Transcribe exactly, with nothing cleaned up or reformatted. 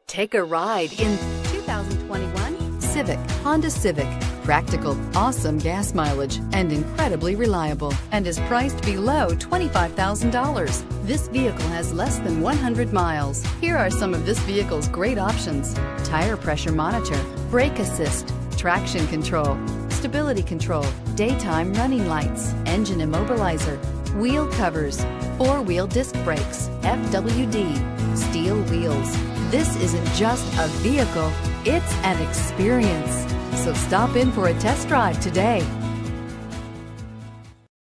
Take a ride in two thousand twenty-one Civic, Honda Civic. Practical, awesome gas mileage, and incredibly reliable, and is priced below twenty-five thousand dollars. This vehicle has less than one hundred miles. Here are some of this vehicle's great options: tire pressure monitor, brake assist, traction control, stability control, daytime running lights, engine immobilizer, wheel covers, four-wheel disc brakes, F W D, steel wheels. This isn't just a vehicle, it's an experience. So stop in for a test drive today.